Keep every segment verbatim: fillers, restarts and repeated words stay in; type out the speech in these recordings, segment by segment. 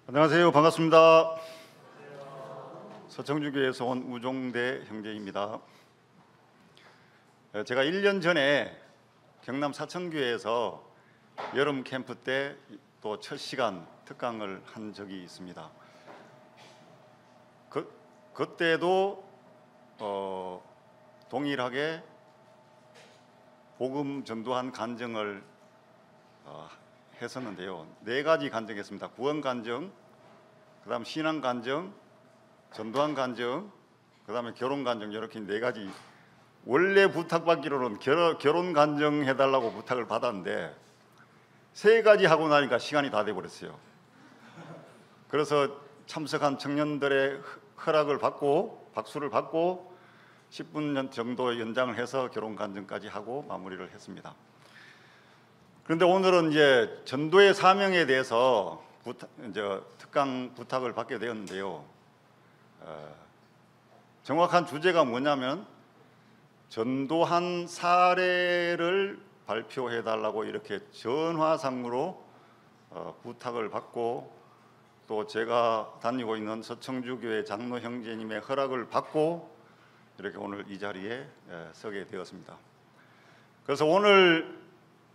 안녕하세요. 반갑습니다. 서청주교에서 온 우종대 형제입니다. 제가 일 년 전에 경남 사청교에서 여름 캠프 때 또 첫 시간 특강을 한 적이 있습니다. 그, 그때도 어, 동일하게 복음 전도한 간증을 어, 했었는데요. 네 가지 간증했습니다. 구원 간증, 그 다음 신앙 간증, 전도한 간증, 그 다음에 결혼 간증, 이렇게 네 가지. 원래 부탁받기로는 결혼, 결혼 간증 해달라고 부탁을 받았는데 세 가지 하고 나니까 시간이 다 돼버렸어요. 그래서 참석한 청년들의 허락을 받고 박수를 받고 십 분 정도 연장을 해서 결혼 간증까지 하고 마무리를 했습니다. 그런데 오늘은 이제 전도의 사명에 대해서 부탁, 이제 특강 부탁을 받게 되었는데요. 어, 정확한 주제가 뭐냐면 전도한 사례를 발표해 달라고 이렇게 전화상으로 어, 부탁을 받고 또 제가 다니고 있는 서청주교회 장로 형제님의 허락을 받고 이렇게 오늘 이 자리에 에, 서게 되었습니다. 그래서 오늘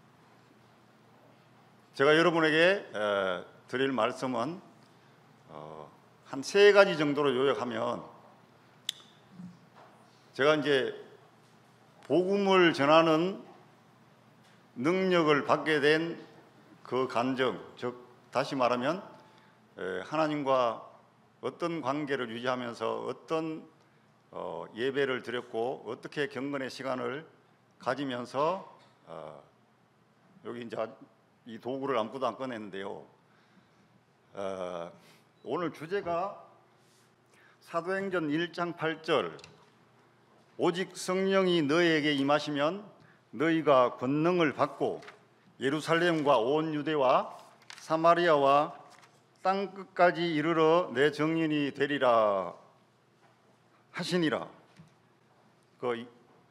제가 여러분에게 에, 드릴 말씀은 어, 한 세 가지 정도로 요약하면, 제가 이제 복음을 전하는 능력을 받게 된 그 간증, 즉 다시 말하면 에, 하나님과 어떤 관계를 유지하면서 어떤 어, 예배를 드렸고 어떻게 경건의 시간을 가지면서 어, 여기 이제 이 도구를 아무것도 안 꺼냈는데요. 어, 오늘 주제가 사도행전 일 장 팔 절, 오직 성령이 너희에게 임하시면 너희가 권능을 받고 예루살렘과 온 유대와 사마리아와 땅 끝까지 이르러 내 증인이 되리라 하시니라. 그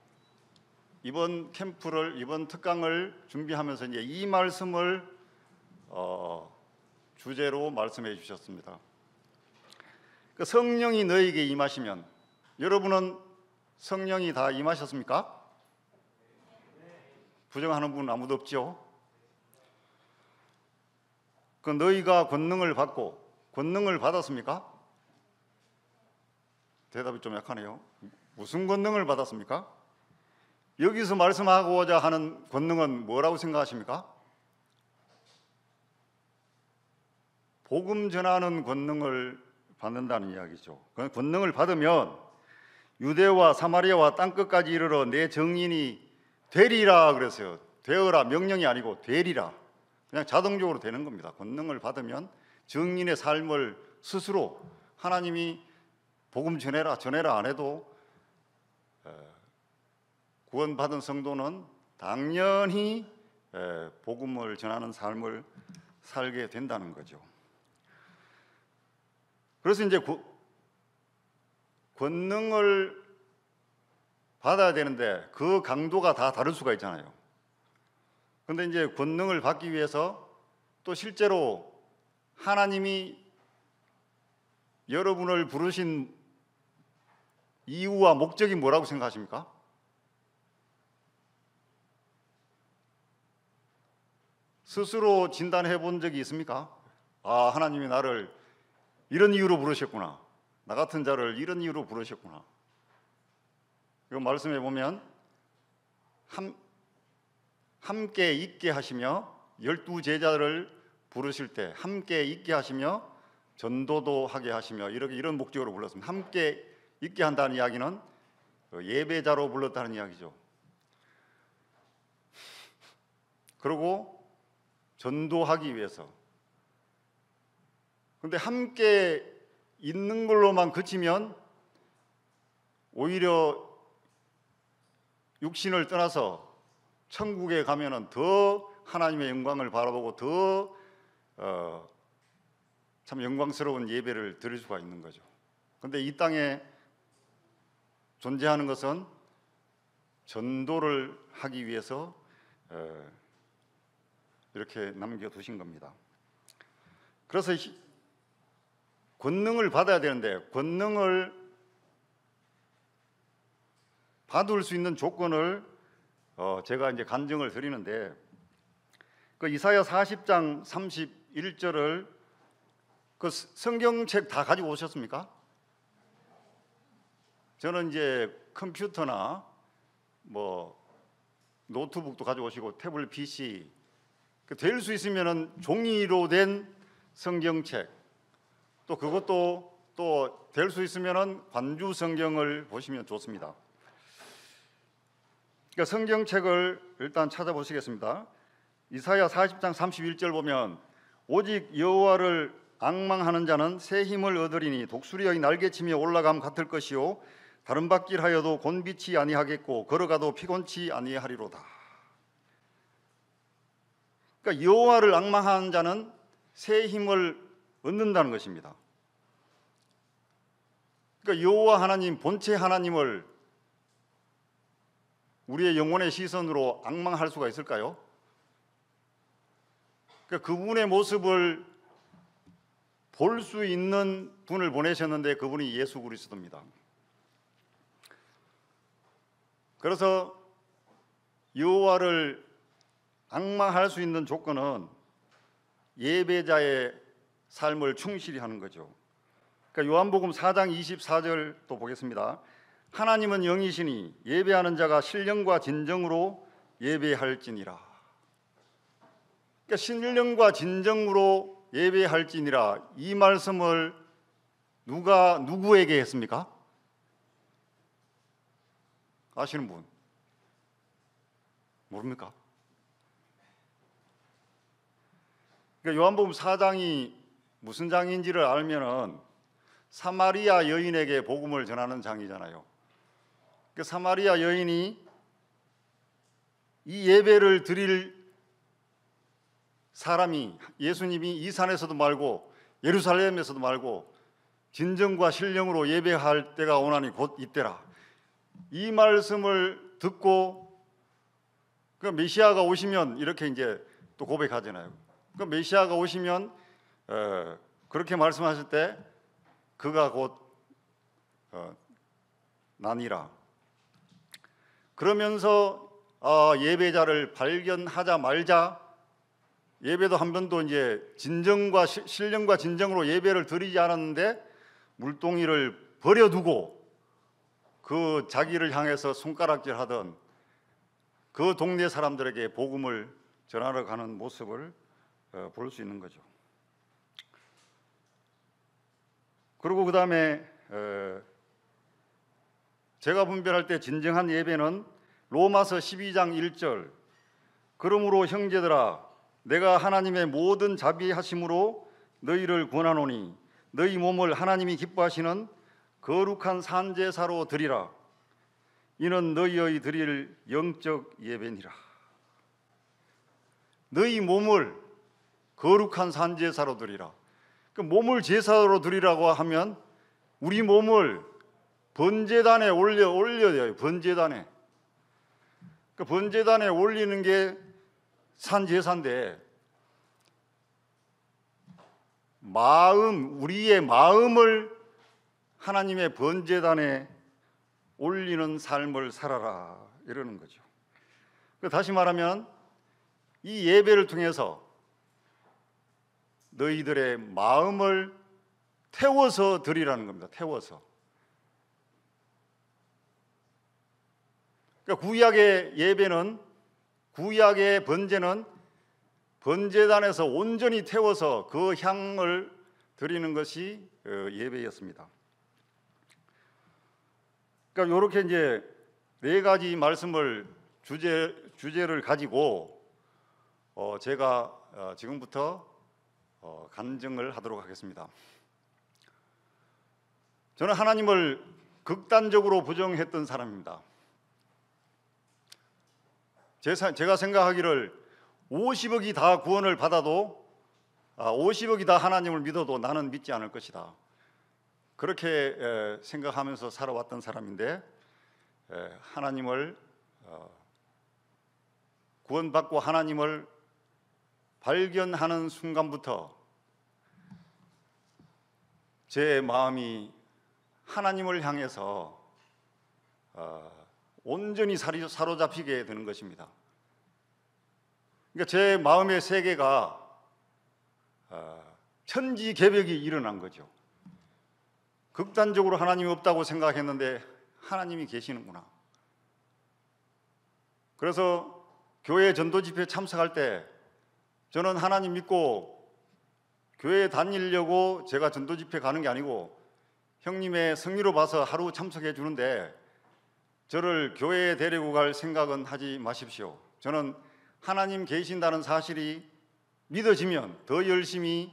이번 캠프를, 이번 특강을 준비하면서 이제 이 말씀을 어, 주제로 말씀해 주셨습니다. 그 성령이 너에게 임하시면, 여러분은 성령이 다 임하셨습니까? 부정하는 분은 아무도 없죠. 그 너희가 권능을 받고, 권능을 받았습니까? 대답이 좀 약하네요. 무슨 권능을 받았습니까? 여기서 말씀하고자 하는 권능은 뭐라고 생각하십니까? 복음 전하는 권능을 받는다는 이야기죠. 그 권능을 받으면 유대와 사마리아와 땅끝까지 이르러 내 증인이 되리라 그랬어요. 되어라, 명령이 아니고 되리라. 그냥 자동적으로 되는 겁니다. 권능을 받으면 증인의 삶을 스스로 하나님이 복음 전해라 전해라 안 해도 구원받은 성도는 당연히 복음을 전하는 삶을 살게 된다는 거죠. 그래서 이제 권능을 받아야 되는데 그 강도가 다 다를 수가 있잖아요. 그런데 이제 권능을 받기 위해서 또 실제로 하나님이 여러분을 부르신 이유와 목적이 뭐라고 생각하십니까? 스스로 진단해 본 적이 있습니까? 아, 하나님이 나를 이런 이유로 부르셨구나. 나 같은 자를 이런 이유로 부르셨구나. 이거 말씀해 보면 함, 함께 있게 하시며 열두 제자를 부르실 때 함께 있게 하시며 전도도 하게 하시며 이렇게 이런 목적으로 불렀습니다. 함께 있게 한다는 이야기는 예배자로 불렀다는 이야기죠. 그리고 전도하기 위해서. 그런데 함께 있는 걸로만 그치면 오히려 육신을 떠나서 천국에 가면은 더 하나님의 영광을 바라보고 더 어, 참 영광스러운 예배를 드릴 수가 있는 거죠. 그런데 이 땅에 존재하는 것은 전도를 하기 위해서 어, 이렇게 남겨두신 겁니다. 그래서 권능을 받아야 되는데 권능을 받을 수 있는 조건을 어 제가 이제 간증을 드리는데, 그 이사야 사십 장 삼십일 절을 그 성경책 다 가지고 오셨습니까? 저는 이제 컴퓨터나 뭐 노트북도 가져오시고 태블릿 피씨, 될 수 있으면은 종이로 된 성경책, 또 그것도 또 될 수 있으면은 관주 성경을 보시면 좋습니다. 그러니까 성경책을 일단 찾아보시겠습니다. 이사야 사십 장 삼십일 절 보면 오직 여호와를 앙망하는 자는 새 힘을 얻으리니 독수리의 날개치며 올라감 같을 것이요 다른 밭길 하여도 곤비치 아니하겠고 걸어가도 피곤치 아니하리로다. 그러니까 여호와를 앙망하는 자는 새 힘을 얻는다는 것입니다. 그러니까 여호와 하나님, 본체 하나님을 우리의 영혼의 시선으로 앙망할 수가 있을까요? 그러니까 그분의 모습을 볼 수 있는 분을 보내셨는데 그분이 예수 그리스도입니다. 그래서 여호와를 앙망할 수 있는 조건은 예배자의 삶을 충실히 하는 거죠. 그러니까 요한복음 사 장 이십사 절 또 보겠습니다. 하나님은 영이시니 예배하는 자가 신령과 진정으로 예배할지니라. 그러니까 신령과 진정으로 예배할지니라, 이 말씀을 누가 누구에게 했습니까? 아시는 분? 모릅니까? 그러니까 요한복음 사 장이 무슨 장인지를 알면은 사마리아 여인에게 복음을 전하는 장이잖아요. 그 사마리아 여인이 이 예배를 드릴 사람이, 예수님이 이 산에서도 말고 예루살렘에서도 말고 진정과 신령으로 예배할 때가 오나니 곧 이때라, 이 말씀을 듣고 그 메시아가 오시면 이렇게 이제 또 고백하잖아요. 그 메시아가 오시면 어, 그렇게 말씀하실 때 그가 곧 어, 나니라. 그러면서 어, 예배자를 발견하자 말자 예배도 한 번도 이제 진정과 시, 신령과 진정으로 예배를 드리지 않았는데 물동이를 버려두고 그 자기를 향해서 손가락질하던 그 동네 사람들에게 복음을 전하러 가는 모습을 어, 볼 수 있는 거죠. 그리고 그 다음에 어, 제가 분별할 때 진정한 예배는 로마서 십이 장 일 절, 그러므로 형제들아 내가 하나님의 모든 자비하심으로 너희를 권하노니 너희 몸을 하나님이 기뻐하시는 거룩한 산제사로 드리라. 이는 너희의 드릴 영적 예배니라. 너희 몸을 거룩한 산제사로 드리라. 그 몸을 제사로 드리라고 하면 우리 몸을 번제단에 올려 올려야 돼요. 번제단에. 그 번제단에 올리는 게 산제사인데, 마음, 우리의 마음을 하나님의 번제단에 올리는 삶을 살아라, 이러는 거죠. 다시 말하면 이 예배를 통해서 너희들의 마음을 태워서 드리라는 겁니다. 태워서. 그러니까 구약의 예배는, 구약의 번제는 번제단에서 온전히 태워서 그 향을 드리는 것이 예배였습니다. 그러니까 이렇게 이제 네 가지 말씀을 주제 주제를 가지고 어 제가 어 지금부터 어 간증을 하도록 하겠습니다. 저는 하나님을 극단적으로 부정했던 사람입니다. 제가 생각하기를 오십억이 다 구원을 받아도 오십억이 다 하나님을 믿어도 나는 믿지 않을 것이다, 그렇게 생각하면서 살아왔던 사람인데, 하나님을 구원받고 하나님을 발견하는 순간부터 제 마음이 하나님을 향해서 어, 온전히 사로잡히게 되는 것입니다. 그러니까 제 마음의 세계가 어, 천지개벽이 일어난 거죠. 극단적으로 하나님이 없다고 생각했는데 하나님이 계시는구나. 그래서 교회 전도 집회에 참석할 때 저는 하나님 믿고 교회에 다니려고 제가 전도 집회 가는 게 아니고 형님의 성의로 봐서 하루 참석해 주는데 저를 교회에 데리고 갈 생각은 하지 마십시오. 저는 하나님 계신다는 사실이 믿어지면 더 열심히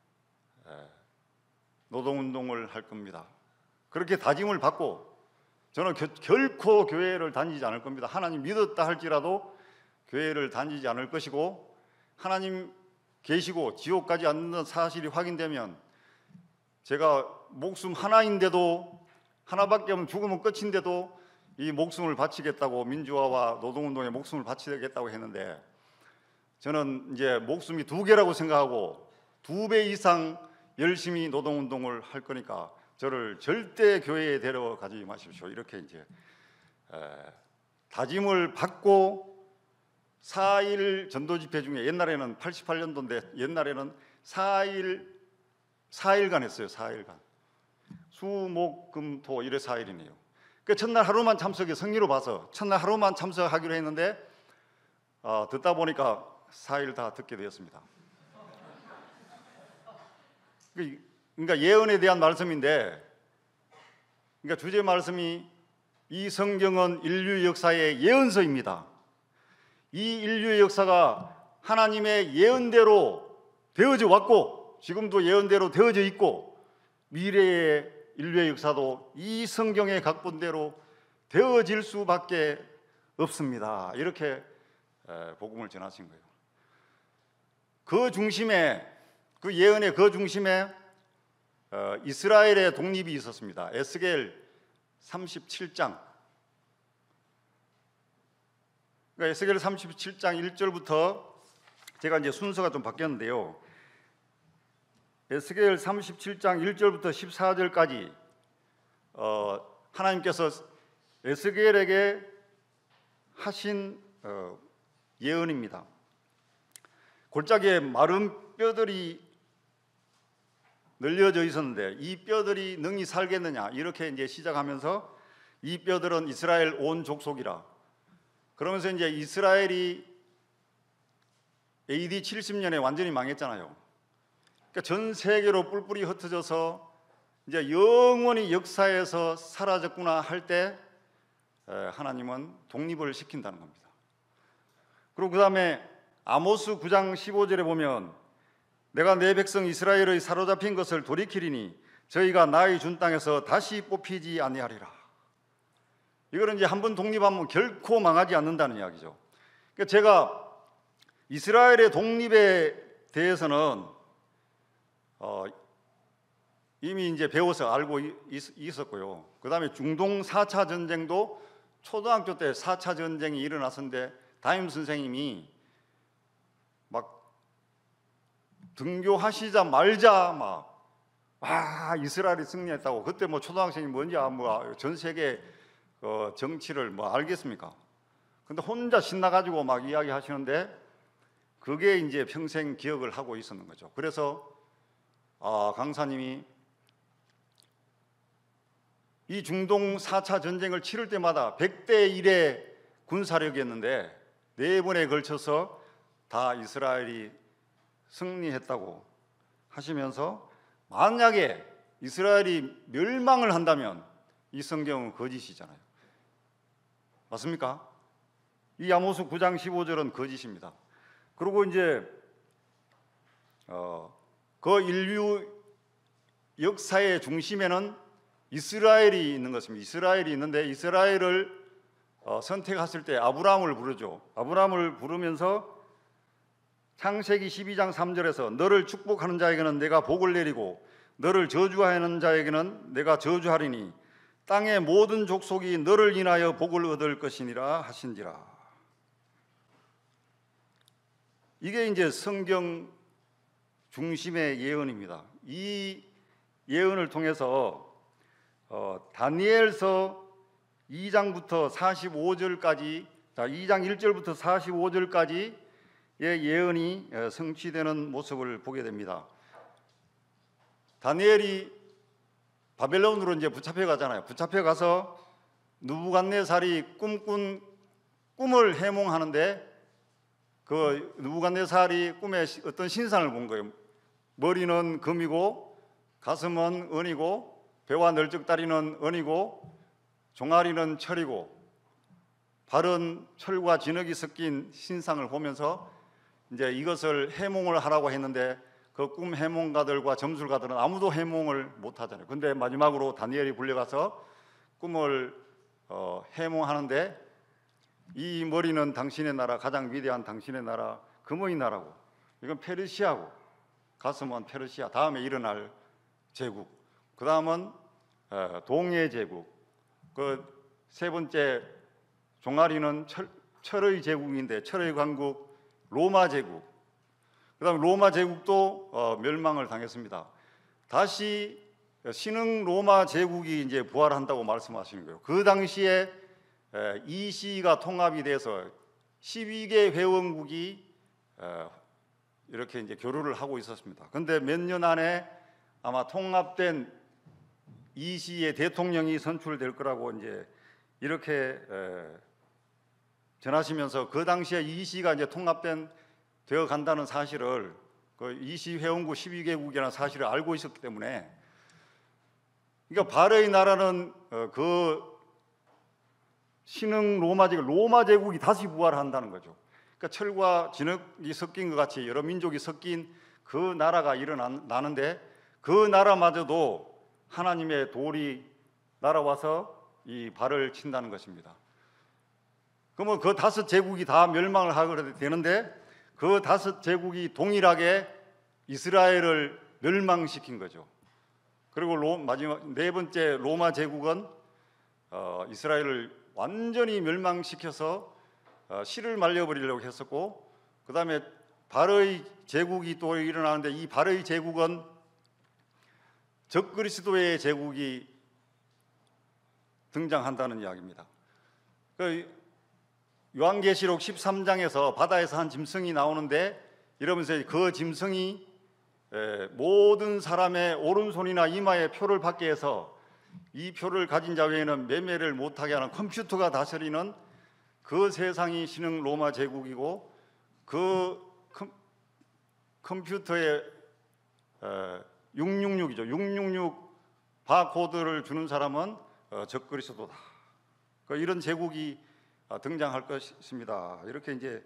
노동운동을 할 겁니다. 그렇게 다짐을 받고 저는 겨, 결코 교회를 다니지 않을 겁니다. 하나님 믿었다 할지라도 교회를 다니지 않을 것이고, 하나님 계시고 지옥 가지 않는 사실이 확인되면 제가 목숨 하나인데도, 하나밖에 없는 죽으면 끝인데도 이 목숨을 바치겠다고, 민주화와 노동운동에 목숨을 바치겠다고 했는데 저는 이제 목숨이 두 개라고 생각하고 두 배 이상 열심히 노동운동을 할 거니까 저를 절대 교회에 데려가지 마십시오. 이렇게 이제 에, 다짐을 받고 사 일 전도 집회 중에, 옛날에는 팔십팔 년도인데 옛날에는 사 일 사 일간 했어요. 사 일간 수, 목, 금, 토 이래 사 일이네요. 그 첫날 하루만 참석해, 성의로 봐서 첫날 하루만 참석하기로 했는데 어, 듣다 보니까 사 일 다 듣게 되었습니다. 그러니까 예언에 대한 말씀인데, 그러니까 주제 말씀이 이 성경은 인류 역사의 예언서입니다. 이 인류의 역사가 하나님의 예언대로 되어져 왔고 지금도 예언대로 되어져 있고, 미래의 인류의 역사도 이 성경의 각본대로 되어질 수밖에 없습니다. 이렇게 복음을 전하신 거예요. 그 중심에, 그 예언의 그 중심에 어, 이스라엘의 독립이 있었습니다. 에스겔 삼십칠 장. 그러니까 에스겔 삼십칠 장 일 절부터, 제가 이제 순서가 좀 바뀌었는데요. 에스겔 삼십칠 장 일 절부터 십사 절까지 어, 하나님께서 에스겔에게 하신 어, 예언입니다. 골짜기에 마른 뼈들이 늘려져 있었는데 이 뼈들이 능히 살겠느냐, 이렇게 이제 시작하면서 이 뼈들은 이스라엘 온 족속이라, 그러면서 이제 이스라엘이 에이디 칠십 년에 완전히 망했잖아요. 그러니까 전 세계로 뿔뿔이 흩어져서 이제 영원히 역사에서 사라졌구나 할 때 하나님은 독립을 시킨다는 겁니다. 그리고 그 다음에 아모스 구 장 십오 절에 보면 내가 내 백성 이스라엘의 사로잡힌 것을 돌이키리니 저희가 나의 준 땅에서 다시 뽑히지 아니하리라. 이거는 이제 한번 독립하면 결코 망하지 않는다는 이야기죠. 그러니까 제가 이스라엘의 독립에 대해서는 어, 이미 이제 배워서 알고 있, 있었고요. 그 다음에 중동 사 차 전쟁도 초등학교 때 사 차 전쟁이 일어났었는데 담임 선생님이 막 등교하시자 말자 막 아, 이스라엘이 승리했다고. 그때 뭐 초등학생이 뭔지 뭐 전 세계 어, 정치를 뭐 알겠습니까? 근데 혼자 신나가지고 막 이야기하시는데 그게 이제 평생 기억을 하고 있었는 거죠. 그래서 아, 강사님이 이 중동 사 차 전쟁을 치를 때마다 백 대 일의 군사력이었는데 네 번에 걸쳐서 다 이스라엘이 승리했다고 하시면서, 만약에 이스라엘이 멸망을 한다면 이 성경은 거짓이잖아요. 맞습니까? 이 아모스 구 장 십오 절은 거짓입니다. 그리고 이제 어, 그 인류 역사의 중심에는 이스라엘이 있는 것입니다. 이스라엘이 있는데 이스라엘을 어, 선택했을 때 아브라함을 부르죠. 아브라함을 부르면서 창세기 십이 장 삼 절에서 너를 축복하는 자에게는 내가 복을 내리고 너를 저주하는 자에게는 내가 저주하리니 땅의 모든 족속이 너를 인하여 복을 얻을 것이니라 하신지라. 이게 이제 성경 중심의 예언입니다. 이 예언을 통해서 어, 다니엘서 이 장부터 사십오 절까지, 자, 이 장 일 절부터 사십오 절까지의 예언이 성취되는 모습을 보게 됩니다. 다니엘이 바벨론으로 이제 붙잡혀 가잖아요. 붙잡혀 가서 느부갓네살이 꿈꾼 꿈을 해몽하는데, 그 느부갓네살이 꿈에 어떤 신상을 본 거예요. 머리는 금이고 가슴은 은이고 배와 널쩍다리는 은이고 종아리는 철이고 발은 철과 진흙이 섞인 신상을 보면서 이제 이것을 해몽을 하라고 했는데, 그 꿈 해몽가들과 점술가들은 아무도 해몽을 못 하잖아요. 근데 마지막으로 다니엘이 불려가서 꿈을 어, 해몽하는데, 이 머리는 당신의 나라, 가장 위대한 당신의 나라 금의 나라고, 이건 페르시아고, 가슴은 페르시아, 다음에 일어날 제국, 그 다음은 동해 제국, 그 세 번째 종아리는 철, 철의 제국인데 철의 강국 로마 제국, 그 다음에 로마 제국도 어, 멸망을 당했습니다. 다시 신흥 로마 제국이 이제 부활한다고 말씀하시는 거예요. 그 당시에 이 시가 통합이 돼서 십이 개 회원국이 이렇게 이제 교류를 하고 있었습니다. 그런데 몇 년 안에 아마 통합된 이 시의 대통령이 선출될 거라고 이제 이렇게 전하시면서, 그 당시에 이 시가 이제 통합된 되어 간다는 사실을, 그 이 시 회원국 십이 개국이라는 사실을 알고 있었기 때문에, 그러니까 발의 나라는 그 신흥 로마 제국, 로마 제국이 다시 부활한다는 거죠. 그러니까 철과 진흙이 섞인 것 같이 여러 민족이 섞인 그 나라가 일어나는데, 그 나라마저도 하나님의 돌이 날아와서 이 발을 친다는 것입니다. 그러면 그 다섯 제국이 다 멸망을 하게 되는데, 그 다섯 제국이 동일하게 이스라엘을 멸망시킨 거죠. 그리고 로, 마지막 네 번째 로마 제국은 어, 이스라엘을 완전히 멸망시켜서 어, 씨를 말려버리려고 했었고, 그 다음에 발의 제국이 또 일어나는데, 이 발의 제국은 적그리스도의 제국이 등장한다는 이야기입니다. 그 요한계시록 십삼 장에서 바다에서 한 짐승이 나오는데, 이러면서 그 짐승이 모든 사람의 오른손이나 이마에 표를 받게 해서 이 표를 가진 자 외에는 매매를 못하게 하는 컴퓨터가 다스리는 그 세상이 신흥 로마 제국이고, 그 컴, 컴퓨터에 육육육이죠. 육육육 바코드를 주는 사람은 적그리스도다. 이런 제국이 등장할 것입니다. 이렇게 이제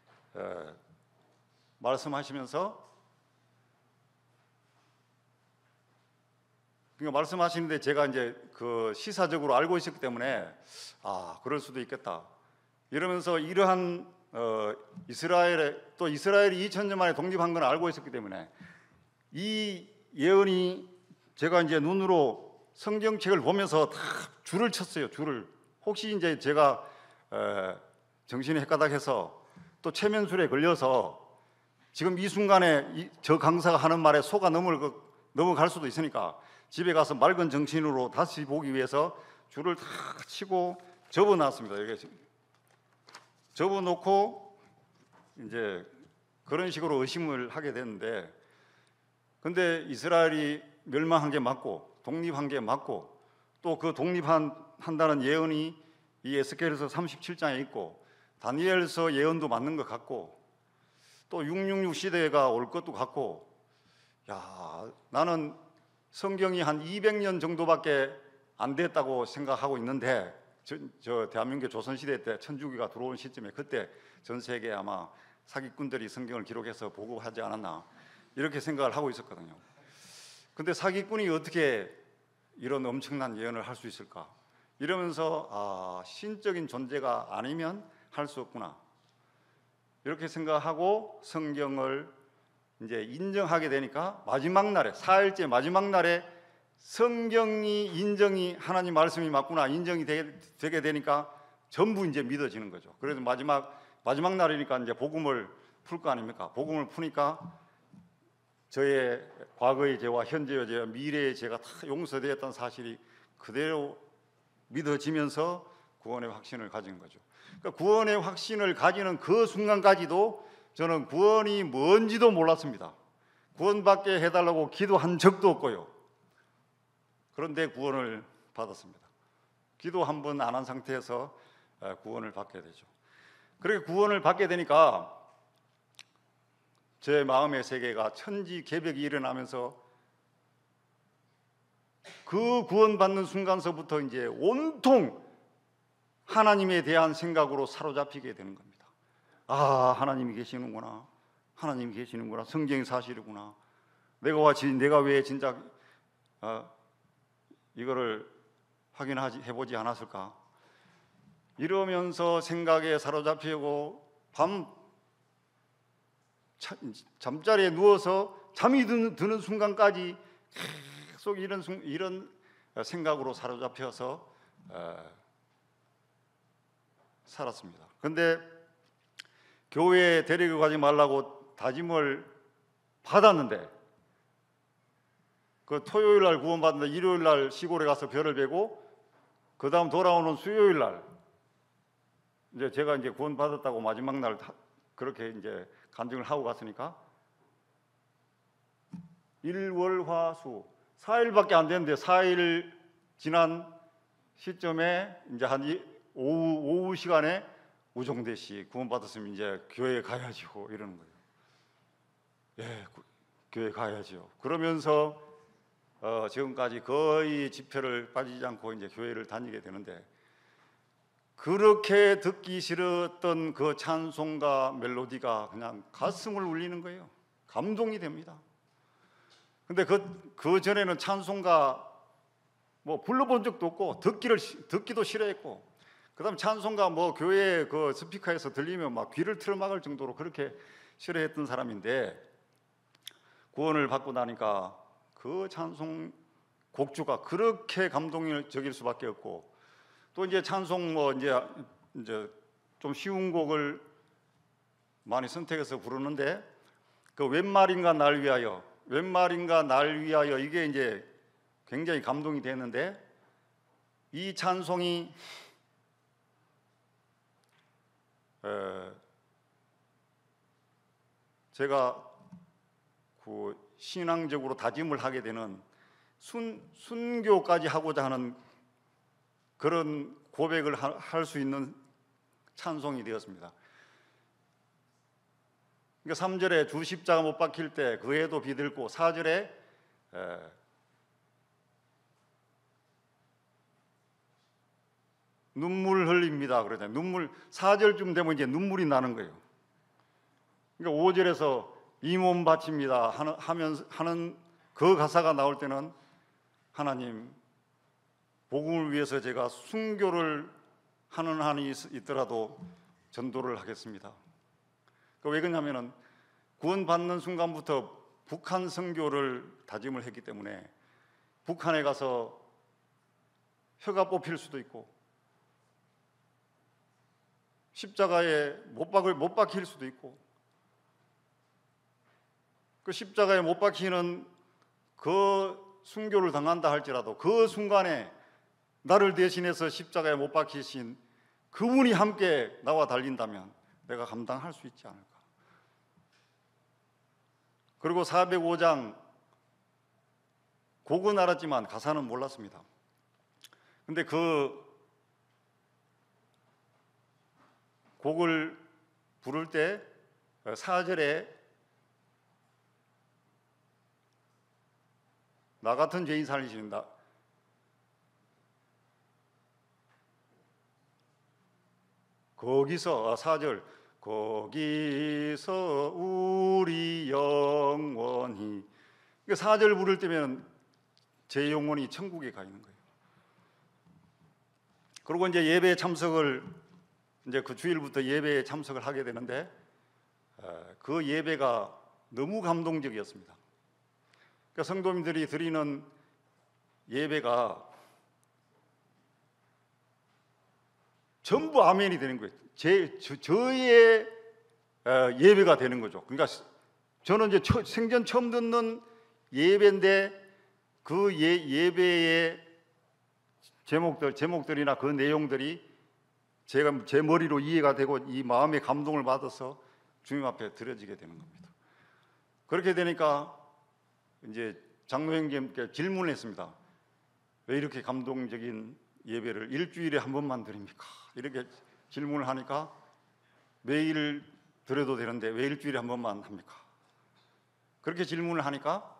말씀하시면서, 그러니까 말씀하시는데 제가 이제 그 시사적으로 알고 있었기 때문에, 아, 그럴 수도 있겠다 이러면서, 이러한 어, 이스라엘의, 또 이스라엘이 이천 년 만에 독립한 건 알고 있었기 때문에, 이 예언이 제가 이제 눈으로 성경책을 보면서 다 줄을 쳤어요. 줄을. 혹시 이제 제가 에, 정신이 헷가닥해서 또 최면술에 걸려서 지금 이 순간에 이, 저 강사가 하는 말에 속아 넘을, 넘어갈 수도 있으니까 집에 가서 맑은 정신으로 다시 보기 위해서 줄을 다 치고 접어놨습니다. 이렇게 접어놓고 이제 그런 식으로 의심을 하게 됐는데, 근데 이스라엘이 멸망한 게 맞고 독립한 게 맞고, 또 그 독립한다는 예언이 이 에스겔서 삼십칠 장에 있고, 다니엘서 예언도 맞는 것 같고, 또 육육육 시대가 올 것도 같고, 야, 나는 성경이 한 이백 년 정도밖에 안 됐다고 생각하고 있는데, 저, 저 대한민국 조선시대 때 천주교가 들어온 시점에, 그때 전 세계에 아마 사기꾼들이 성경을 기록해서 보고하지 않았나, 이렇게 생각을 하고 있었거든요. 근데 사기꾼이 어떻게 이런 엄청난 예언을 할 수 있을까? 이러면서 아, 신적인 존재가 아니면 할 수 없구나, 이렇게 생각하고 성경을 이제 인정하게 되니까, 마지막 날에, 사일째 마지막 날에 성경이 인정이, 하나님 말씀이 맞구나 인정이 되, 되게 되니까 전부 이제 믿어지는 거죠. 그래서 마지막 마지막 날이니까 이제 복음을 풀 거 아닙니까? 복음을 푸니까 저의 과거의 죄와 현재의 죄와 미래의 죄가 다 용서되었다는 사실이 그대로 믿어지면서 구원의 확신을 가진 거죠. 그러니까 구원의 확신을 가지는 그 순간까지도 저는 구원이 뭔지도 몰랐습니다. 구원받게 해달라고 기도한 적도 없고요. 그런데 구원을 받았습니다. 기도 한 번 안 한 상태에서 구원을 받게 되죠. 그렇게 구원을 받게 되니까 제 마음의 세계가 천지개벽이 일어나면서 그 구원받는 순간서부터 이제 온통 하나님에 대한 생각으로 사로잡히게 되는 겁니다. 아, 하나님이 계시는구나. 하나님이 계시는구나. 성경이 사실이구나. 내가 와 내가 왜 진짜 어, 이거를 확인하지 해보지 않았을까? 이러면서 생각에 사로잡히고 밤 차, 잠자리에 누워서 잠이 드는, 드는 순간까지 계속 이런 이런 생각으로 사로잡혀서 어, 살았습니다. 그런데 교회에 데리고 가지 말라고 다짐을 받았는데 그 토요일 날 구원받는데 일요일 날 시골에 가서 별을 베고 그 다음 돌아오는 수요일 날 이제 제가 이제 구원받았다고 마지막 날 그렇게 이제 간증을 하고 갔으니까 일, 월, 화, 수 사 일밖에 안 되는데 사 일 지난 시점에 이제 한 오후, 오후 시간에 우종대 씨 구원받았으면 이제 교회에 가야지요 이러는 거예요. 예, 구, 교회 가야지요. 그러면서 어, 지금까지 거의 집회를 빠지지 않고 이제 교회를 다니게 되는데 그렇게 듣기 싫었던 그 찬송가 멜로디가 그냥 가슴을 울리는 거예요. 감동이 됩니다. 근데 그, 그 전에는 찬송가 뭐 불러본 적도 없고 듣기를 듣기도 싫어했고 그다음 찬송가 뭐 교회 그 스피커에서 들리면 막 귀를 틀어막을 정도로 그렇게 싫어했던 사람인데 구원을 받고 나니까 그 찬송 곡주가 그렇게 감동적일 수밖에 없고 또 이제 찬송 뭐 이제 이제 좀 쉬운 곡을 많이 선택해서 부르는데 그 웬 말인가 날 위하여 웬 말인가 날 위하여 이게 이제 굉장히 감동이 됐는데 이 찬송이 에 제가 그 신앙적으로 다짐을 하게 되는 순, 순교까지 하고자 하는 그런 고백을 할 수 있는 찬송이 되었습니다. 그러니까 삼 절에 주 십자가 못 박힐 때 그 해도 비들고 사 절에 에, 눈물 흘립니다. 그러잖아요. 눈물 사 절쯤 되면 이제 눈물이 나는 거예요. 그러니까 오 절에서 이 몸 바칩니다 하는, 하면서, 하는 그 가사가 나올 때는 하나님 복음을 위해서 제가 순교를 하는 한이 있더라도 전도를 하겠습니다. 왜 그러냐면은 구원받는 순간부터 북한 선교를 다짐을 했기 때문에 북한에 가서 혀가 뽑힐 수도 있고 십자가에 못 박을 못 박힐 수도 있고 그 십자가에 못 박히는 그 순교를 당한다 할지라도 그 순간에 나를 대신해서 십자가에 못 박히신 그분이 함께 나와 달린다면 내가 감당할 수 있지 않을까. 그리고 사백오 장 곡은 알았지만 가사는 몰랐습니다. 근데 그 곡을 부를 때 사 절에 나 같은 죄인 살리신다. 거기서 사 절 거기서 우리 영원히 사 절 부를 때면 제 영혼이 천국에 가 있는 거예요. 그리고 이제 예배에 참석을 이제 그 주일부터 예배에 참석을 하게 되는데 그 예배가 너무 감동적이었습니다. 그러니까 성도님들이 드리는 예배가 전부 아멘이 되는 거예요. 제, 저, 저의 예배가 되는 거죠. 그러니까 저는 이제 처, 생전 처음 듣는 예배인데 그 예, 예배의 제목들, 제목들이나 그 내용들이 제가 제 머리로 이해가 되고 이 마음의 감동을 받아서 주님 앞에 드려지게 되는 겁니다. 그렇게 되니까 이제 장로 형님께 질문을 했습니다. 왜 이렇게 감동적인 예배를 일주일에 한 번만 드립니까? 이렇게 질문을 하니까 매일 드려도 되는데 왜 일주일에 한 번만 합니까? 그렇게 질문을 하니까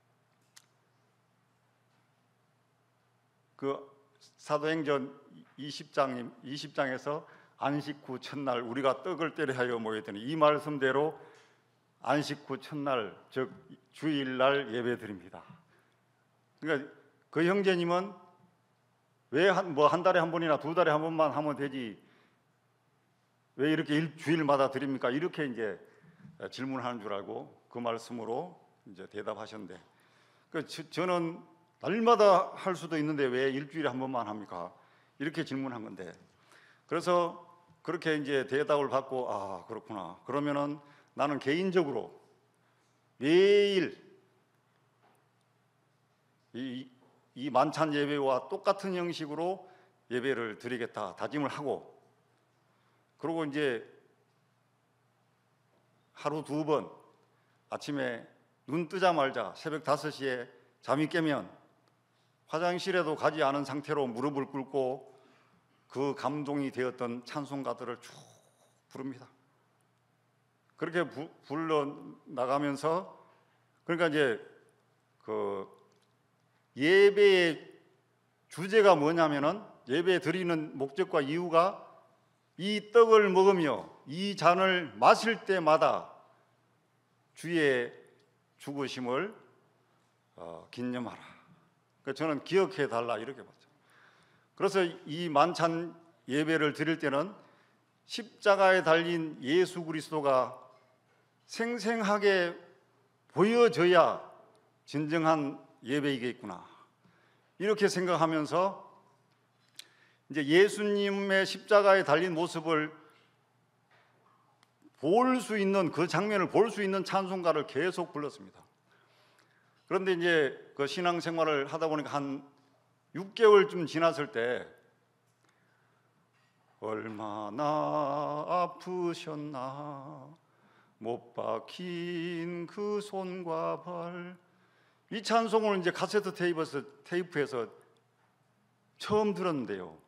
그 사도행전 이십 장, 이십 장에서 안식 후 첫날 우리가 떡을 떼려 하여 모였더니 이 말씀대로 안식 후 첫날 즉 주일날 예배 드립니다. 그러니까 그 형제님은 왜 한 뭐 한 달에 한 번이나 두 달에 한 번만 하면 되지 왜 이렇게 일주일마다 드립니까? 이렇게 이제 질문하는 줄 알고 그 말씀으로 이제 대답하셨는데 그 저는 날마다 할 수도 있는데 왜 일주일에 한 번만 합니까? 이렇게 질문한 건데 그래서 그렇게 이제 대답을 받고 아 그렇구나. 그러면은 나는 개인적으로 매일 이, 이 만찬 예배와 똑같은 형식으로 예배를 드리겠다 다짐을 하고 그리고 이제 하루 두 번 아침에 눈 뜨자마자 새벽 다섯 시에 잠이 깨면 화장실에도 가지 않은 상태로 무릎을 꿇고 그 감동이 되었던 찬송가들을 쭉 부릅니다. 그렇게 부, 불러 나가면서 그러니까 이제 그 예배의 주제가 뭐냐면은 예배 드리는 목적과 이유가 이 떡을 먹으며 이 잔을 마실 때마다 주의 죽으심을 어, 기념하라. 그러니까 저는 기억해 달라 이렇게 봤죠. 그래서 이 만찬 예배를 드릴 때는 십자가에 달린 예수 그리스도가 생생하게 보여져야 진정한 예배이겠구나 이렇게 생각하면서 이제 예수님의 십자가에 달린 모습을 볼 수 있는 그 장면을 볼 수 있는 찬송가를 계속 불렀습니다. 그런데 이제 그 신앙생활을 하다 보니까 한 육 개월쯤 지났을 때 얼마나 아프셨나 못 박힌 그 손과 발 이 찬송을 이제 카세트 테이프에서, 테이프에서 처음 들었는데요.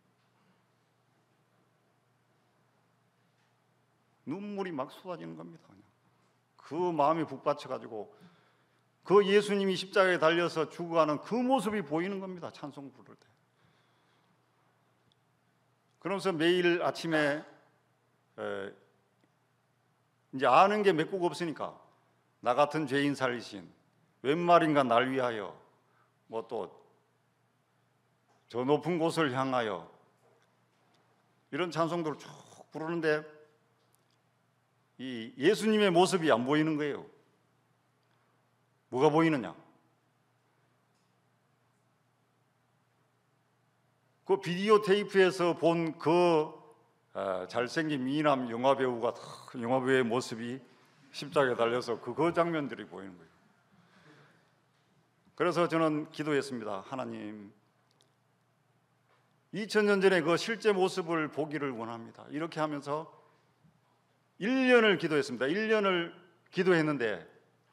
눈물이 막 쏟아지는 겁니다. 그냥. 그 마음이 북받쳐가지고 그 예수님이 십자가에 달려서 죽어가는 그 모습이 보이는 겁니다. 찬송 부를 때. 그러면서 매일 아침에 에, 이제 아는 게 몇 곡 없으니까 나 같은 죄인 살리신 웬 말인가 날 위하여 뭐 또 저 높은 곳을 향하여 이런 찬송들을 쭉 부르는데 이 예수님의 모습이 안 보이는 거예요. 뭐가 보이느냐? 그 비디오 테이프에서 본 그 잘생긴 미남 영화 배우가 영화 배우의 모습이 십자가에 달려서 그, 그 장면들이 보이는 거예요. 그래서 저는 기도했습니다. 하나님, 이천 년 전에 그 실제 모습을 보기를 원합니다. 이렇게 하면서 일 년을 기도했습니다. 일 년을 기도했는데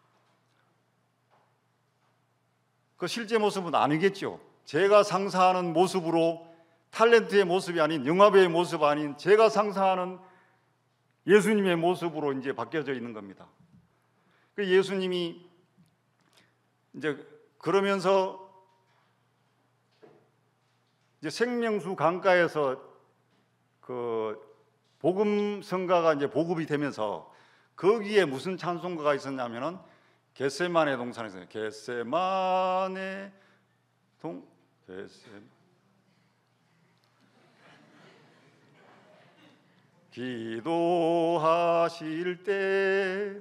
그 실제 모습은 아니겠죠. 제가 상상하는 모습으로 탤런트의 모습이 아닌 영화배우의 모습 아닌 제가 상상하는 예수님의 모습으로 이제 바뀌어져 있는 겁니다. 그 예수님이 이제 그러면서 이제 생명수 강가에서 그 복음 성가가 이제 보급이 되면서 거기에 무슨 찬송가가 있었냐면은 겟세마네 동산에서 겟세마네 동 겟세 기도하실 때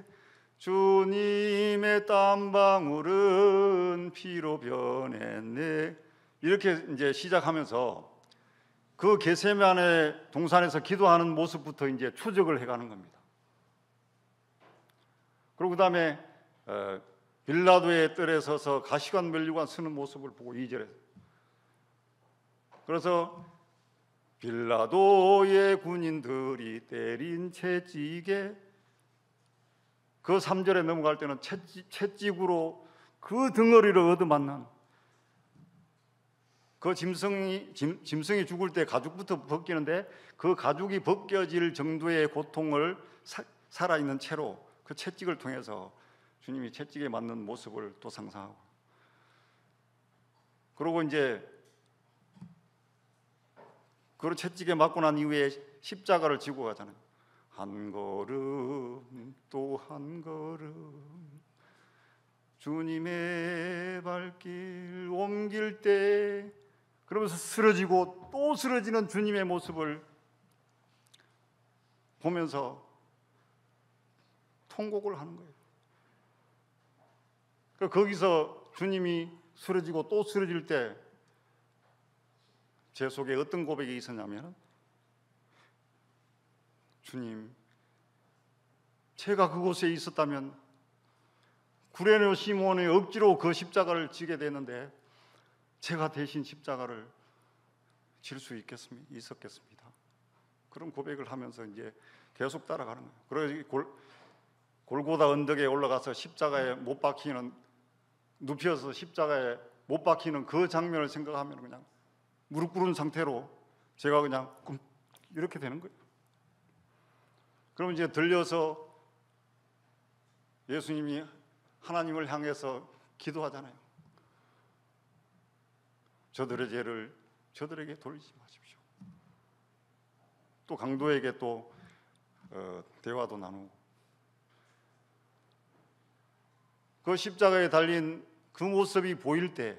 주님의 땀방울은 피로 변했네 이렇게 이제 시작하면서 그 겟세마네 동산에서 기도하는 모습부터 이제 추적을 해가는 겁니다. 그리고 그 다음에 어, 빌라도의 뜰에 서서 가시관 면류관 쓰는 모습을 보고 이 절에 그래서 빌라도의 군인들이 때린 채찍에 그 삼 절에 넘어갈 때는 채찍, 채찍으로 그 덩어리를 얻어맞는 그 짐승이, 짐, 짐승이 죽을 때 가죽부터 벗기는데 그 가죽이 벗겨질 정도의 고통을 사, 살아있는 채로 그 채찍을 통해서 주님이 채찍에 맞는 모습을 또 상상하고 그리고 이제 그 채찍에 맞고 난 이후에 십자가를 지고 가잖아요. 한 걸음 또 한 걸음 주님의 발길 옮길 때 그러면서 쓰러지고 또 쓰러지는 주님의 모습을 보면서 통곡을 하는 거예요. 그러니까 거기서 주님이 쓰러지고 또 쓰러질 때 제 속에 어떤 고백이 있었냐면 주님, 제가 그곳에 있었다면 구레네 시몬의 억지로 그 십자가를 지게 되는데 제가 대신 십자가를 질 수 있었겠습니다. 그런 고백을 하면서 이제 계속 따라가는 거예요. 그래서 골, 골고다 언덕에 올라가서 십자가에 못 박히는 눕혀서 십자가에 못 박히는 그 장면을 생각하면 그냥 무릎 꿇은 상태로 제가 그냥 이렇게 되는 거예요. 그럼 이제 들려서 예수님이 하나님을 향해서 기도하잖아요. 저들의 죄를 저들에게 돌리지 마십시오. 또 강도에게 또 어, 대화도 나누고 그 십자가에 달린 그 모습이 보일 때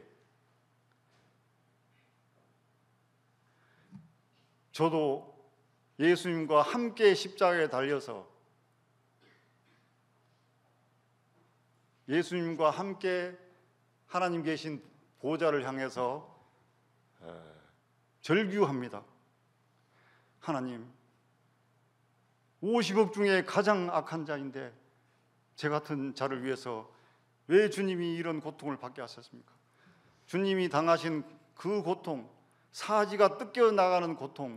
저도 예수님과 함께 십자가에 달려서 예수님과 함께 하나님 계신 보좌를 향해서 절규합니다. 하나님, 오십억 중에 가장 악한 자인데 제 같은 자를 위해서 왜 주님이 이런 고통을 받게 하셨습니까? 주님이 당하신 그 고통, 사지가 뜯겨나가는 고통,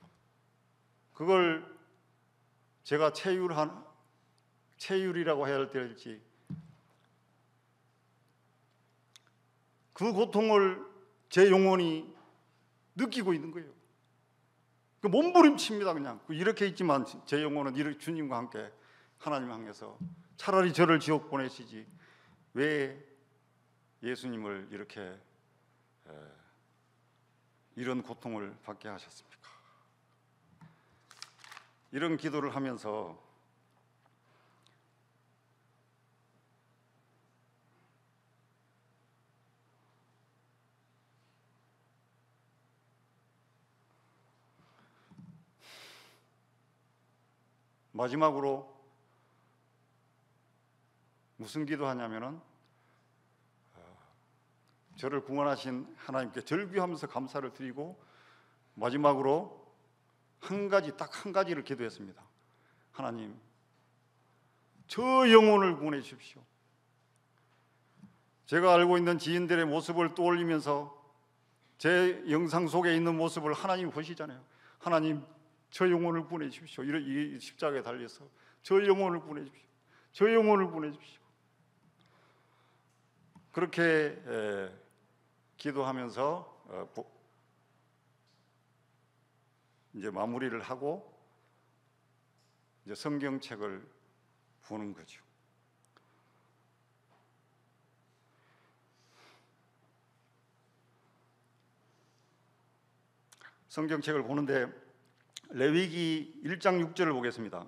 그걸 제가 체휼한, 체휼이라고 해야 될지 그 고통을 제 영혼이 느끼고 있는 거예요. 그 몸부림칩니다. 그냥 이렇게 있지만 제 영혼은 이렇게 주님과 함께 하나님 향해서 차라리 저를 지옥 보내시지 왜 예수님을 이렇게 에, 이런 고통을 받게 하셨습니까? 이런 기도를 하면서 마지막으로 무슨 기도하냐면은 저를 구원하신 하나님께 절규하면서 감사를 드리고 마지막으로 한 가지, 딱 한 가지를 기도했습니다. 하나님, 저 영혼을 구원해 주십시오. 제가 알고 있는 지인들의 모습을 떠올리면서 제 영상 속에 있는 모습을 하나님 보시잖아요. 하나님, 저 영혼을 구원해 주십시오. 이 십자가에 달려서 저 영혼을 구원해 주십시오. 저 영혼을 구원해 주십시오. 그렇게 에, 기도하면서 어, 보, 이제 마무리를 하고 이제 성경책을 보는 거죠. 성경책을 보는데 레위기 일 장 육 절을 보겠습니다.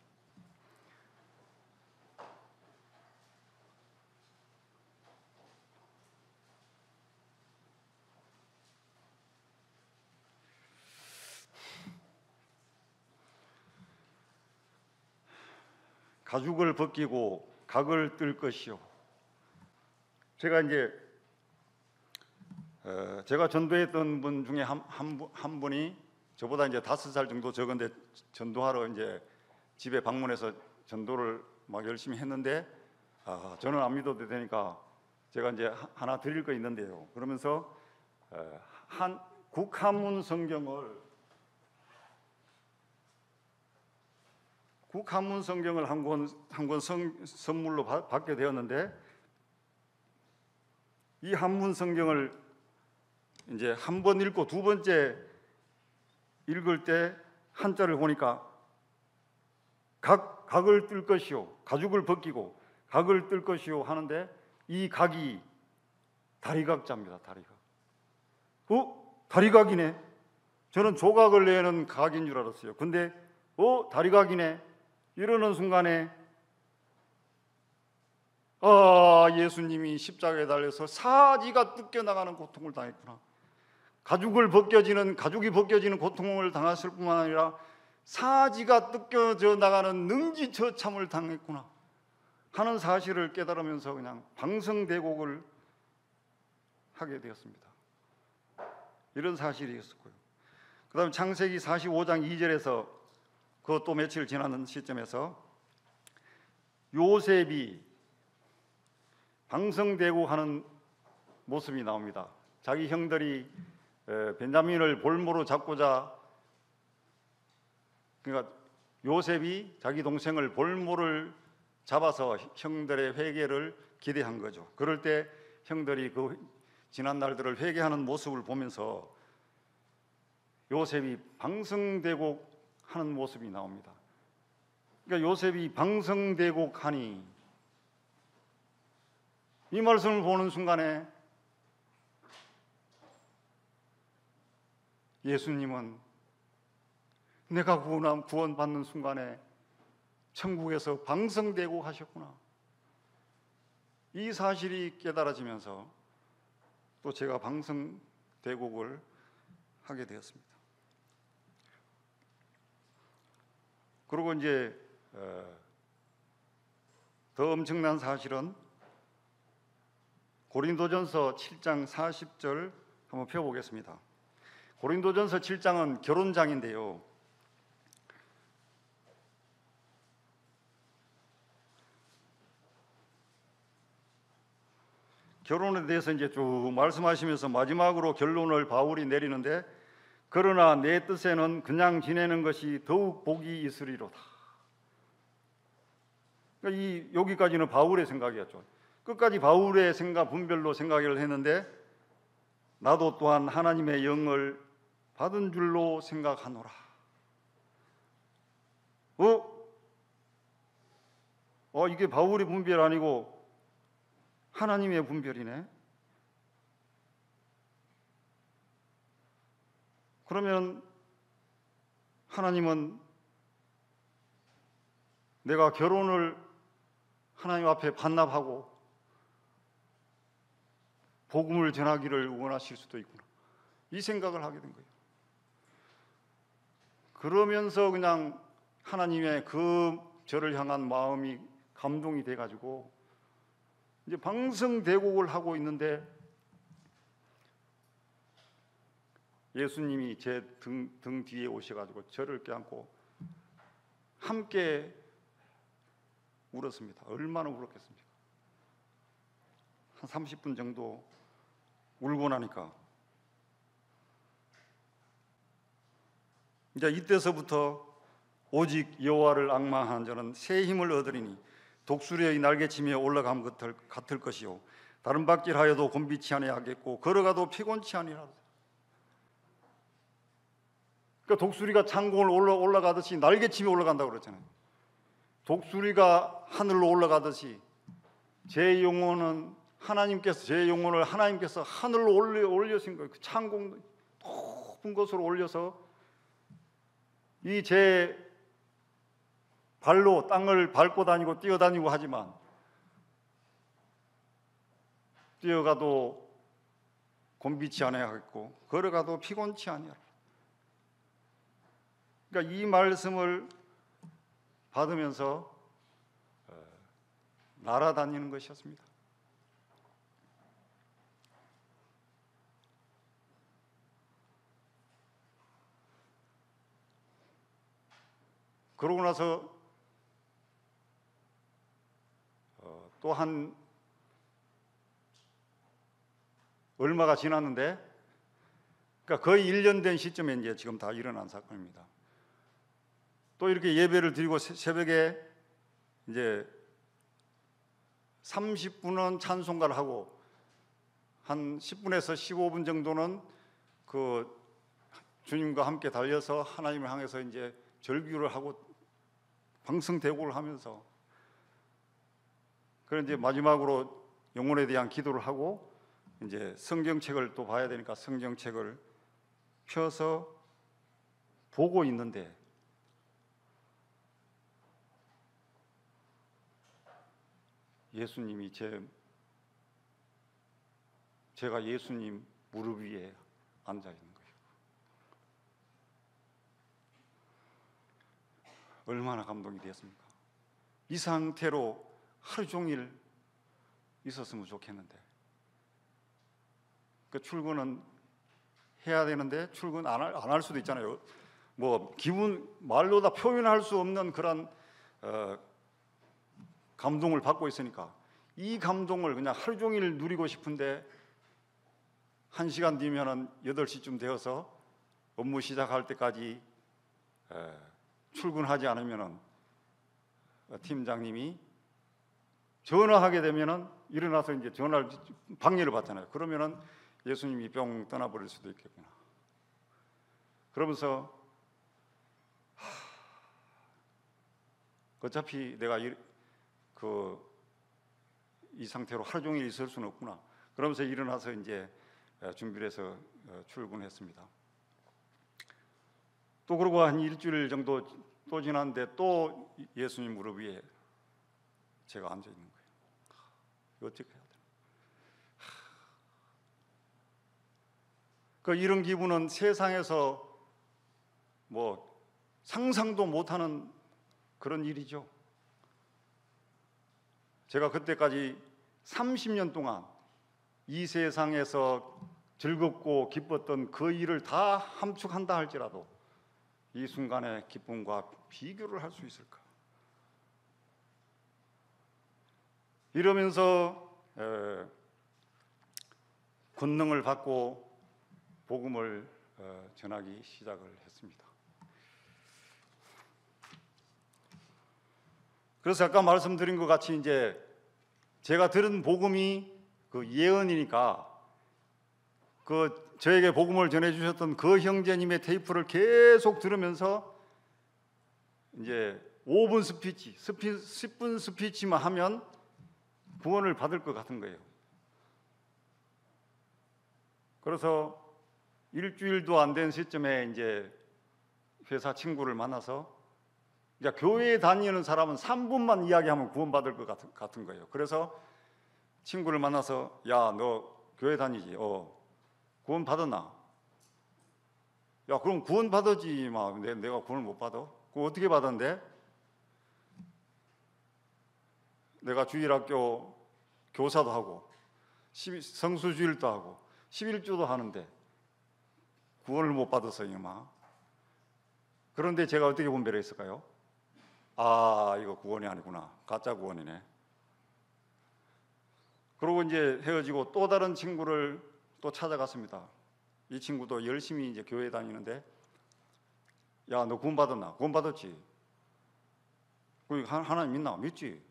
가죽을 벗기고 각을 뜰 것이요. 제가 이제 어, 제가 전도했던 분 중에 한, 한, 한 분이 저보다 이제 다섯 살 정도 적은데 전도하러 이제 집에 방문해서 전도를 막 열심히 했는데 아, 저는 안 믿어도 되니까 제가 이제 하나 드릴 거 있는데요. 그러면서 한 국한문 성경을 국한문 성경을 한 권 한 권 선물로 받, 받게 되었는데 이 한문 성경을 이제 한 번 읽고 두 번째 읽을 때 한자를 보니까 각 각을 뜰 것이요 가죽을 벗기고 각을 뜰 것이요 하는데 이 각이 다리각자입니다. 다리각. 어? 다리각이네. 저는 조각을 내는 각인 줄 알았어요. 근데 어? 다리각이네. 이러는 순간에 아, 예수님이 십자가에 달려서 사지가 뜯겨나가는 고통을 당했구나. 가죽을 벗겨지는 가죽이 벗겨지는 고통을 당했을 뿐만 아니라 사지가 뜯겨져 나가는 능지처참을 당했구나 하는 사실을 깨달으면서 그냥 방성대곡을 하게 되었습니다. 이런 사실이 있었고요. 그 다음 창세기 사십오 장 이 절에서 그것도 며칠 지나는 시점에서 요셉이 방성대곡하는 모습이 나옵니다. 자기 형들이 벤자민을 볼모로 잡고자, 그러니까 요셉이 자기 동생을 볼모를 잡아서 형들의 회개를 기대한 거죠. 그럴 때 형들이 그 지난 날들을 회개하는 모습을 보면서 요셉이 방성대곡 하는 모습이 나옵니다. 그러니까 요셉이 방성대곡 하니 이 말씀을 보는 순간에 예수님은 내가 구원, 구원받는 순간에 천국에서 방성대곡 하셨구나. 이 사실이 깨달아지면서 또 제가 방성대곡을 하게 되었습니다. 그리고 이제 더 엄청난 사실은 고린도전서 칠 장 사십 절 한번 펴보겠습니다. 고린도전서 칠 장은 결혼장인데요. 결혼에 대해서 이제 쭉 말씀하시면서 마지막으로 결론을 바울이 내리는데 그러나 내 뜻에는 그냥 지내는 것이 더욱 복이 있으리로다. 그러니까 이 여기까지는 바울의 생각이었죠. 끝까지 바울의 생각 분별로 생각을 했는데 나도 또한 하나님의 영을 받은 줄로 생각하노라. 어? 어 이게 바울의 분별 아니고 하나님의 분별이네. 그러면 하나님은 내가 결혼을 하나님 앞에 반납하고 복음을 전하기를 원하실 수도 있구나. 이 생각을 하게 된 거예요. 그러면서 그냥 하나님의 그 저를 향한 마음이 감동이 돼가지고 이제 방성대곡을 하고 있는데 예수님이 제 등, 등 뒤에 오셔가지고 저를 껴안고 함께 울었습니다. 얼마나 울었겠습니까? 한 삼십 분 정도 울고 나니까 이제 이때서부터 오직 여호와를 앙망하는 자는 새 힘을 얻으리니 독수리의 날개치며 올라감 같을, 같을 것이요 다른 박질하여도 곤비치 아니하겠고 걸어가도 피곤치 아니하리라. 그러니까 독수리가 창공을 올라, 올라가듯이 날개치며 올라간다고 그랬잖아요. 독수리가 하늘로 올라가듯이 제 영혼은 하나님께서 제 영혼을 하나님께서 하늘로 올려 올려신 거예요. 그 창공 높은 곳으로 올려서 이 제 발로 땅을 밟고 다니고 뛰어다니고 하지만 뛰어가도 곤비치 아니하겠고 걸어가도 피곤치 아니하라. 그러니까 이 말씀을 받으면서 날아다니는 것이었습니다. 그러고 나서 또 한 얼마가 지났는데, 그러니까 거의 일 년 된 시점에 이제 지금 다 일어난 사건입니다. 또 이렇게 예배를 드리고 새벽에 이제 삼십 분은 찬송가를 하고 한 십 분에서 십오 분 정도는 그 주님과 함께 달려서 하나님을 향해서 이제 절규를 하고 방성대고를 하면서, 그런 이제 마지막으로 영혼에 대한 기도를 하고 이제 성경책을 또 봐야 되니까 성경책을 펴서 보고 있는데, 예수님이 제 제가 예수님 무릎 위에 앉아 있는 거예요. 얼마나 감동이 되었습니까? 이 상태로 하루 종일 있었으면 좋겠는데, 그 출근은 해야 되는데 출근 안 할, 안 할 수도 있잖아요. 뭐 기분 말로 다 표현할 수 없는 그런 어, 감동을 받고 있으니까 이 감동을 그냥 하루 종일 누리고 싶은데, 한 시간 뒤면은 여덟 시쯤 되어서 업무 시작할 때까지 에, 출근하지 않으면은 팀장님이 전화하게 되면은 일어나서 이제 전화를 방해를 받잖아요. 그러면은 예수님이 뿅 떠나버릴 수도 있겠구나. 그러면서 하, 어차피 내가 이, 그, 이 상태로 하루 종일 있을 수는 없구나. 그러면서 일어나서 이제 준비를 해서 출근했습니다. 또 그러고 한 일주일 정도 또 지났는데 또 예수님 무릎 위에 제가 앉아 있는 거예요. 이거 어떻게 해야 되나? 그 이런 기분은 세상에서 뭐 상상도 못하는 그런 일이죠. 제가 그때까지 삼십 년 동안 이 세상에서 즐겁고 기뻤던 그 일을 다 함축한다 할지라도 이 순간의 기쁨과 비교를 할 수 있을까? 이러면서 에, 권능을 받고 복음을 어, 전하기 시작을 했습니다. 그래서 아까 말씀드린 것 같이 이제 제가 들은 복음이 그 예언이니까 그 저에게 복음을 전해주셨던 그 형제님의 테이프를 계속 들으면서 이제 오 분 스피치, 스피, 십 분 스피치만 하면 구원을 받을 것 같은 거예요. 그래서 일주일도 안 된 시점에 이제 회사 친구를 만나서, 이제 교회에 다니는 사람은 삼 분만 이야기하면 구원받을 것 같은, 같은 거예요. 그래서 친구를 만나서, 야, 너 교회 다니지? 어. 구원 받았나? 야, 그럼 구원 받았지. 막 내, 내가 구원을 못 받아? 그럼 어떻게 받았는데? 내가 주일학교 교사도 하고 성수주일도 하고 십일주도 하는데 구원을 못 받았어요, 이마. 그런데 제가 어떻게 분별을 했을까요? 아, 이거 구원이 아니구나. 가짜 구원이네. 그러고 이제 헤어지고 또 다른 친구를 또 찾아갔습니다. 이 친구도 열심히 이제 교회 다니는데, 야, 너 구원 받았나? 구원 받았지. 하나님 믿나? 믿지.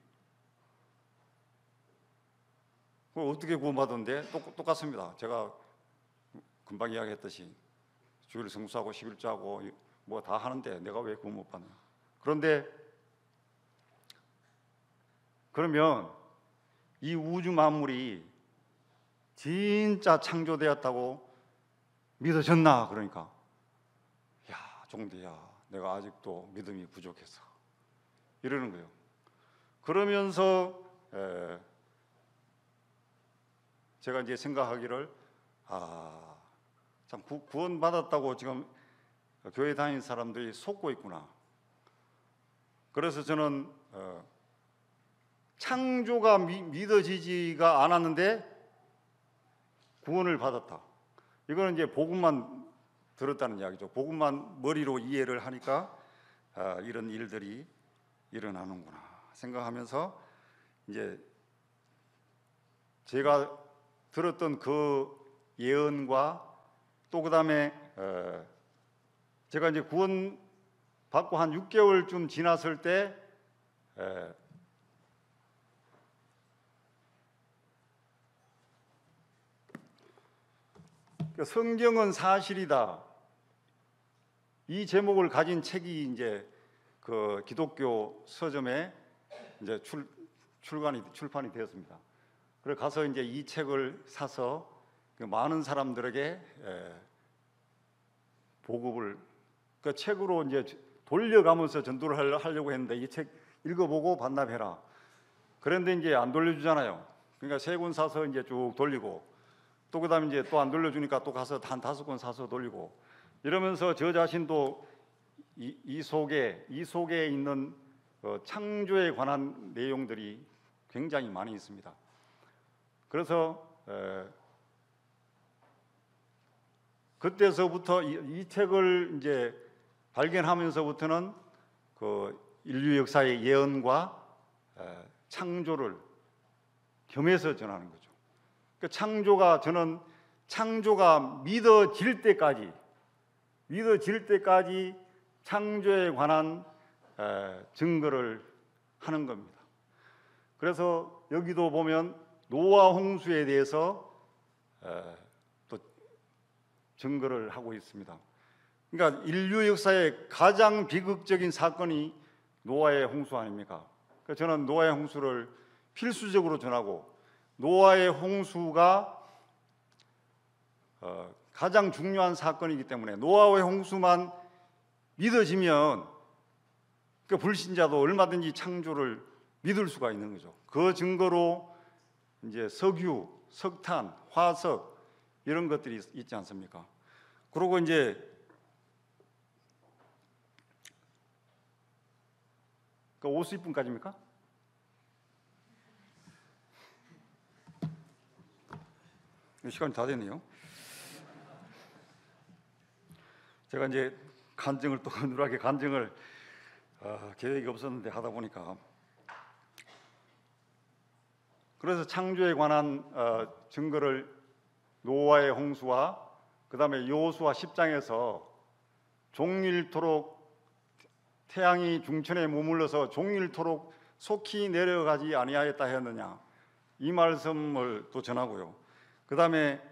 어떻게 구원 받았는데? 똑, 똑같습니다. 제가 금방 이야기했듯이 주일 성수하고 십일주하고 뭐 다 하는데 내가 왜 구원 못 받나? 그런데 그러면 이 우주 만물이 진짜 창조되었다고 믿어졌나? 그러니까, 야, 종대야, 내가 아직도 믿음이 부족해서 이러는 거예요. 그러면서 에, 제가 이제 생각하기를, 아, 참 구, 구원 받았다고 지금 교회 다니는 사람들이 속고 있구나. 그래서 저는 어, 창조가 미, 믿어지지가 않았는데 구원을 받았다. 이거는 이제 복음만 들었다는 이야기죠. 복음만 머리로 이해를 하니까 아, 이런 일들이 일어나는구나 생각하면서 이제 제가 들었던 그 예언과 또 그다음에 어, 제가 이제 구원 받고 한 육 개월쯤 지났을 때 에, 그 성경은 사실이다. 이 제목을 가진 책이 이제 그 기독교 서점에 이제 출, 출간이 출판이 되었습니다. 그래 가서 이제 이 책을 사서 그 많은 사람들에게 에, 보급을 그 책으로 이제 돌려가면서 전도를 하려고 했는데 이 책 읽어보고 반납해라. 그런데 이제 안 돌려주잖아요. 그러니까 세 권 사서 이제 쭉 돌리고 또 그다음에 이제 또 안 돌려주니까 또 가서 한 다섯 권 사서 돌리고 이러면서 저 자신도 이, 이 속에 이 속에 있는 어, 창조에 관한 내용들이 굉장히 많이 있습니다. 그래서 에, 그때서부터 이, 이 책을 이제 발견하면서부터는 그 인류 역사의 예언과 에, 창조를 겸해서 전하는 거죠. 그 창조가 저는 창조가 믿어질 때까지 믿어질 때까지 창조에 관한 에, 증거를 하는 겁니다. 그래서 여기도 보면 노아 홍수에 대해서 에, 또 증거를 하고 있습니다. 그러니까 인류 역사의 가장 비극적인 사건이 노아의 홍수 아닙니까? 그래서 저는 노아의 홍수를 필수적으로 전하고 노아의 홍수가 어, 가장 중요한 사건이기 때문에 노아의 홍수만 믿어지면 그 불신자도 얼마든지 창조를 믿을 수가 있는 거죠. 그 증거로 이제 석유, 석탄, 화석 이런 것들이 있지 않습니까? 그리고 이제 그 오십 분까지입니까? 시간이 다 됐네요. 제가 이제 간증을 또 누락에 간증을 어, 계획이 없었는데 하다 보니까 그래서 창조에 관한 어, 증거를 노아의 홍수와 그 다음에 여호수아 십 장에서 종일토록 태양이 중천에 머물러서 종일토록 속히 내려가지 아니하였다 했느냐 이 말씀을 또 전하고요. 그 다음에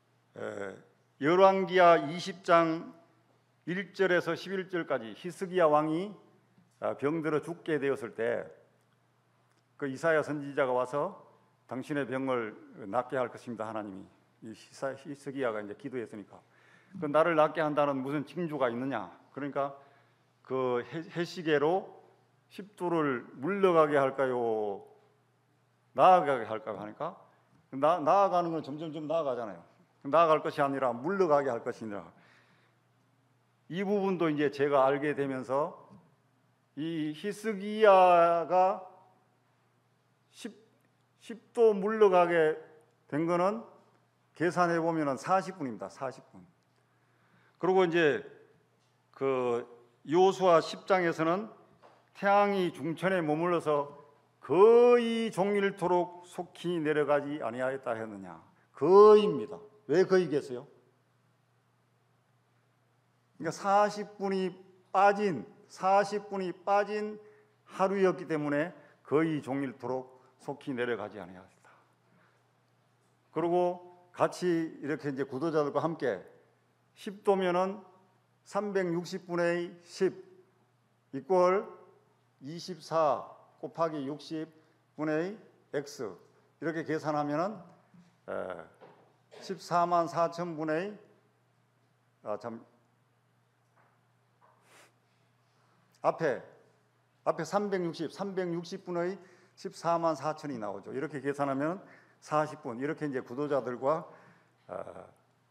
열왕기하 이십 장 일 절에서 십일 절까지 히스기야 왕이 병들어 죽게 되었을 때 그 이사야 선지자가 와서 당신의 병을 낫게 할 것입니다. 하나님이 이 히스기야가 이제 기도했으니까 그 나를 낫게 한다는 무슨 징조가 있느냐? 그러니까 그 해시계로 십도를 물러가게 할까요? 나아가게 할까요? 하니까 나, 나아가는 건 점점점 나아가잖아요. 나아갈 것이 아니라 물러가게 할 것이니라. 이 부분도 이제 제가 알게 되면서 이 히스기야가 십 도 물러가게 된 거는 계산해 보면은 사십 분입니다. 사십 분. 그리고 이제 그 여호수아 십 장에서는 태양이 중천에 머물러서 거의 종일토록 속히 내려가지 아니하였다 했느냐. 거의입니다. 왜 거의겠어요? 그러니까 사십 분이 빠진 사십 분이 빠진 하루였기 때문에 거의 종일토록 속히 내려가지 아니하였다. 그리고 같이 이렇게 이제 구도자들과 함께 십 도면은 삼백육십 분의 십 이꼴 이십사 곱하기 육십 분의 x 이렇게 계산하면은 십사만 사천 분의 아 참 앞에 앞에 삼백육십 삼백육십 분의 십사만 사천이 나오죠. 이렇게 계산하면 사십 분 이렇게 이제 구도자들과 어,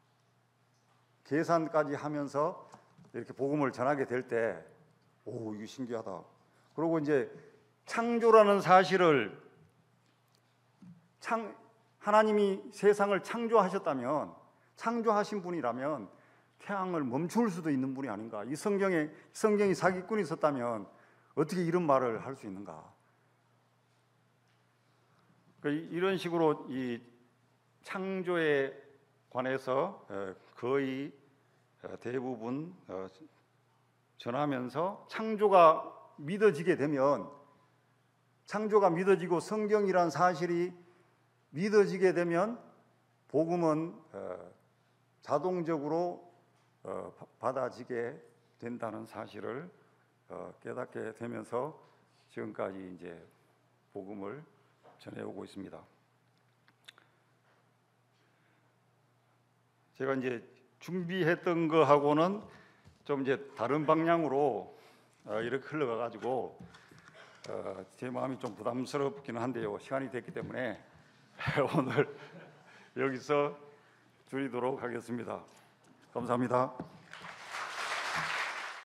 계산까지 하면서 이렇게 복음을 전하게 될 때 오 이거 신기하다. 그리고 이제 창조라는 사실을 창 하나님이 세상을 창조하셨다면 창조하신 분이라면 태양을 멈출 수도 있는 분이 아닌가. 이 성경에 성경이 사기꾼이 있었다면 어떻게 이런 말을 할 수 있는가. 그러니까 이런 식으로 이 창조에 관해서 어, 거의 어, 대부분 어, 전하면서 창조가 믿어지게 되면 창조가 믿어지고 성경이란 사실이 믿어지게 되면 복음은 어, 자동적으로 어, 받아지게 된다는 사실을 어, 깨닫게 되면서 지금까지 이제 복음을 전해오고 있습니다. 제가 이제 준비했던 거하고는 좀 이제 다른 방향으로 어, 이렇게 흘러가 가지고 어, 제 마음이 좀 부담스럽기는 한데요. 시간이 됐기 때문에 오늘 여기서 줄이도록 하겠습니다. 감사합니다.